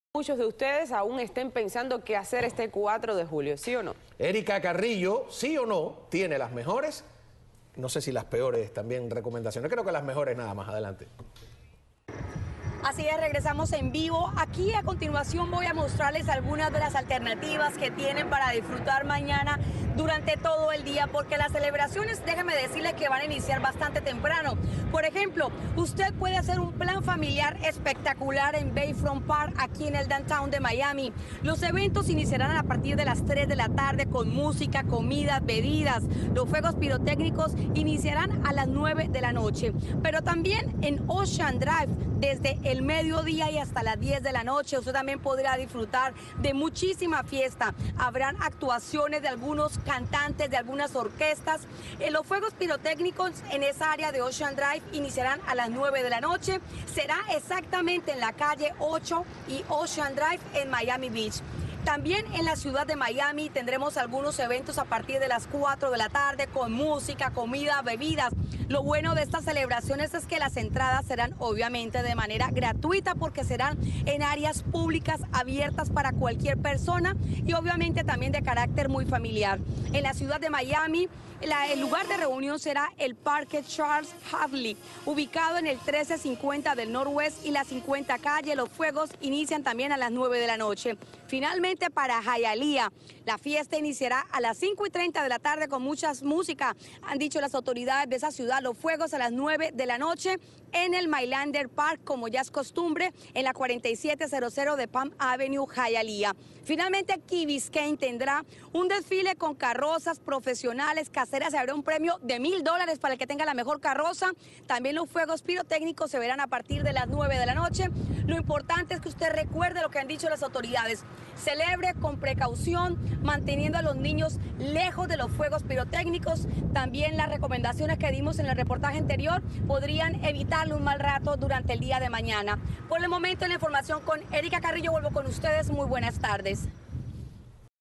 Muchos de ustedes aún estén pensando qué hacer este 4 de julio, ¿sí o no? Erika Carrillo, sí o no, tiene las mejores, no sé si las peores también recomendaciones, creo que las mejores nada más, adelante. Así es, regresamos en vivo. Aquí a continuación voy a mostrarles algunas de las alternativas que tienen para disfrutar mañana durante todo el día, porque las celebraciones, déjenme decirles que van a iniciar bastante temprano. Por ejemplo, usted puede hacer un plan familiar espectacular en Bayfront Park, aquí en el downtown de Miami. Los eventos iniciarán a partir de las 3 de la tarde con música, comidas, bebidas. Los fuegos pirotécnicos iniciarán a las 9 de la noche. Pero también en Ocean Drive, desde el mediodía y hasta las 10 de la noche, usted también podrá disfrutar de muchísima fiesta. Habrán actuaciones de algunos cantantes, de algunas orquestas. Los fuegos pirotécnicos en esa área de Ocean Drive iniciarán a las 9 de la noche. Será exactamente en la calle 8 y Ocean Drive en Miami Beach. También en la ciudad de Miami tendremos algunos eventos a partir de las 4 de la tarde con música, comida, bebidas. Lo bueno de estas celebraciones es que las entradas serán obviamente de manera gratuita porque serán en áreas públicas abiertas para cualquier persona y obviamente también de carácter muy familiar. En la ciudad de Miami, el lugar de reunión será el Parque Charles Hadley, ubicado en el 1350 del Northwest y la 50 calle. Los fuegos inician también a las 9 de la noche. Finalmente, para Hialeah, la fiesta iniciará a las 5:30 de la tarde con mucha música. Han dicho las autoridades de esa ciudad, los fuegos a las 9 de la noche en el Mylander Park, como ya es costumbre, en la 4700 de Palm Avenue, Hialeah. Finalmente, Key Biscayne tendrá un desfile con carrozas profesionales caseras. Se habrá un premio de $1000 para el que tenga la mejor carroza. También los fuegos pirotécnicos se verán a partir de las 9 de la noche. Lo importante es que usted recuerde lo que han dicho las autoridades. Celebre con precaución, manteniendo a los niños lejos de los fuegos pirotécnicos. También las recomendaciones que dimos en el reportaje anterior podrían evitarle un mal rato durante el día de mañana. Por el momento, en la información con Erika Carrillo, vuelvo con ustedes. Muy buenas tardes.